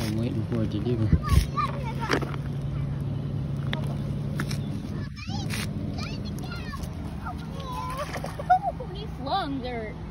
I'm waiting for it to do. He flung dirt.